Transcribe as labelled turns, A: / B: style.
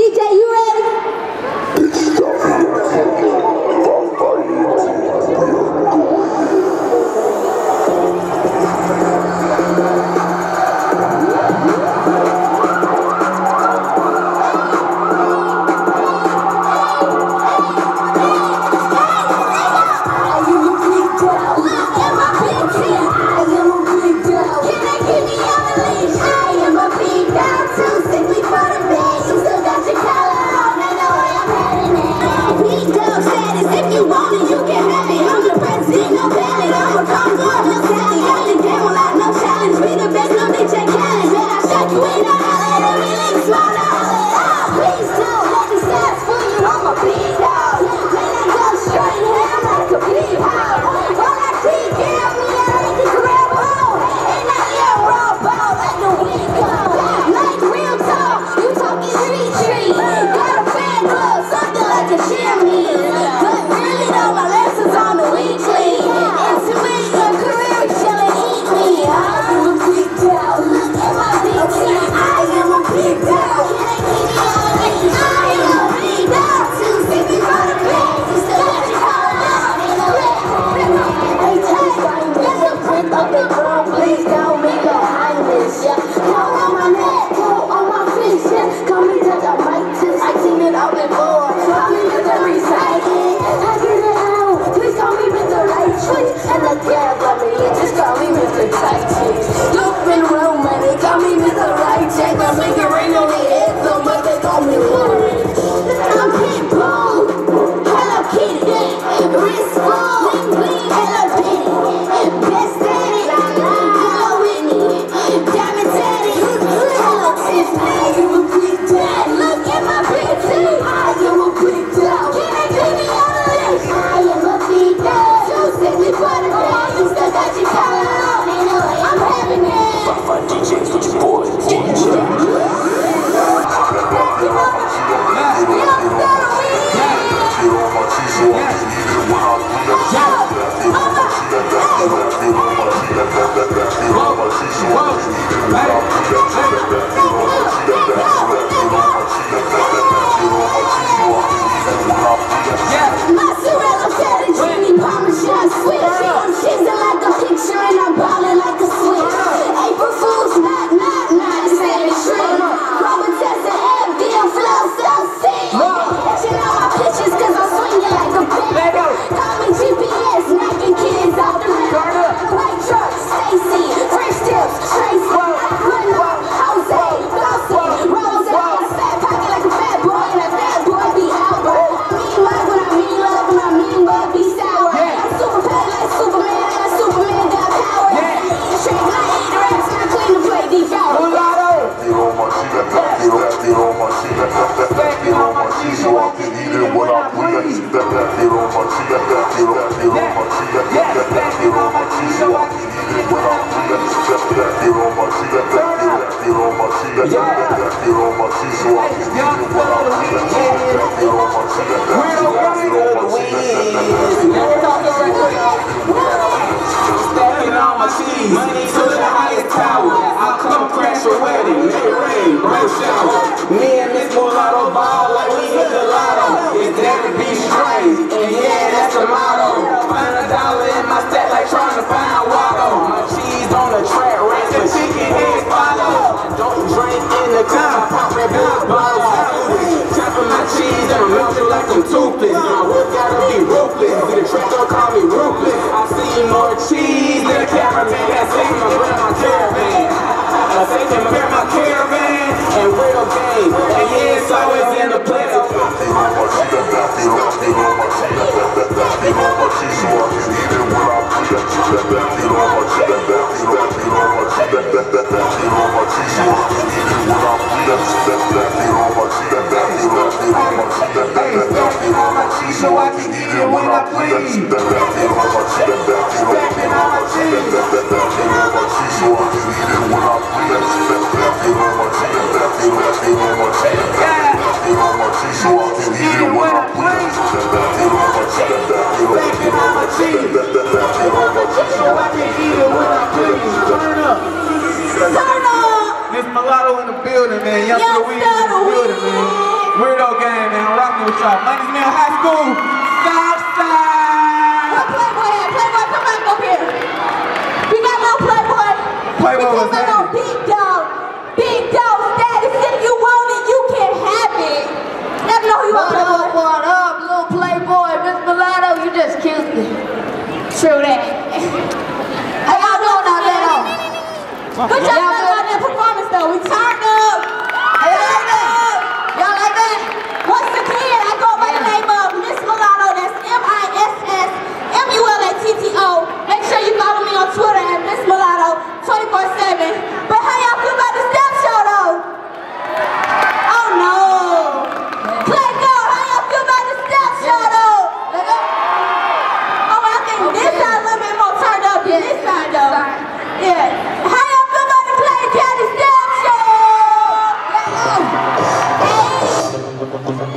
A: DJ, you ready?
B: Money to the highest tower. I'll come crash your wedding. Make it rain, rain shower. Me and Miss Mulatto ball like we hit the lotto. It's there to be strange, and yeah, that's the motto. Find $1 in my stack like trying to find Waldo. My cheese on the track, race the chicken head follow. Don't drink in the car, pop that big bottle. Tapping my cheese and I'm melt you like some toothless. My work gotta be ruthless. See the track don't call me ruthless. I see more cheese than a cameraman. I say my brother my caravan. I say to my caravan and real game. And yeah, it's always in the place. Weirdo Gang, man. I'm rocking with y'all. Ladies High School, Southside.
A: Where Playboy at? Playboy, come back up here. We got no Playboy.
B: Playboy was
A: that. No big dog. Big dog status. If you want it, you can have it. Let me know who you want, Playboy.
C: What up, little Playboy? Miss Mulatto, you just killed me.
A: True that.
C: How y'all doing out there, though?
A: Good job on that performance, though. We turned up.
C: Hey, y'all like that? Y'all like that?
A: Once again, I go by the name of Miss Mulatto. That's MISSMULATTO. Make sure you follow me on Twitter at Miss Mulatto 24/7. But how y'all feel about the step show, though? Oh no. Play go. How y'all feel about the step show, though? Oh, I think this side a little bit more turned up than this side, though. Yeah. How y'all feel about the Clay County step show? Hey.